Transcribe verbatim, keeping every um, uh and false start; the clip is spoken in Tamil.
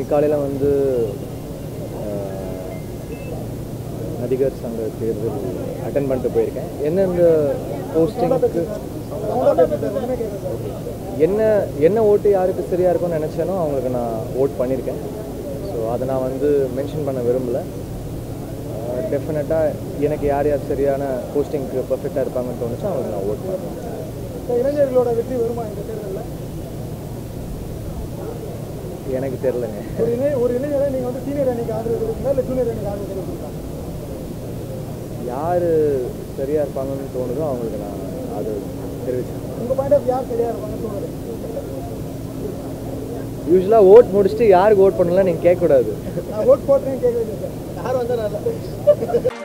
இன்னைக்கு காலையில் வந்து நடிகர் சங்க தேர்தல் அட்டன் பண்ணிட்டு போயிருக்கேன். என்ன இந்த போஸ்டிங்க்கு என்ன என்ன ஓட்டு யாருக்கு சரியாக இருக்கும்னு நினச்சேனோ அவங்களுக்கு நான் ஓட் பண்ணியிருக்கேன். ஸோ அதை நான் வந்து மென்ஷன் பண்ண விரும்பலை. டெஃபினட்டாக எனக்கு யார் யார் சரியான போஸ்டிங்க்கு பர்ஃபெக்டாக இருப்பாங்கன்னு தோணுச்சோ அவங்களுக்கு நான் ஓட் பண்ணுவேன். இளைஞர்களோட வெற்றி வருமா இந்த தேர்தலில்? எனக்கு தெரியலங்க. ஒரு இளை ஒரு இளைஞரை நீங்கள் வந்து சீனியர் அணிக்கு ஆதரவு தெரிவிக்கிறீங்களா இல்லை ஜூனியர் அணிக்கு ஆதரவு தெரிவிக்கிறீங்களா? யார் சரியாக இருப்பாங்கன்னு தோணுதோ அவங்களுக்கு நான் அது தெரிவிச்சேன். உங்கள் பாயிண்ட் ஆஃப் யார் சரியாக இருப்பாங்கன்னு தோணுது? யூஸ்வலாக ஓட் முடிச்சுட்டு யாருக்கு ஓட் பண்ணலாம் நீங்கள் கேட்கக்கூடாது. நான் ஓட் போட்டுறேன்னு கேட்க வேண்டியது சார். யார் வந்தால் நல்லா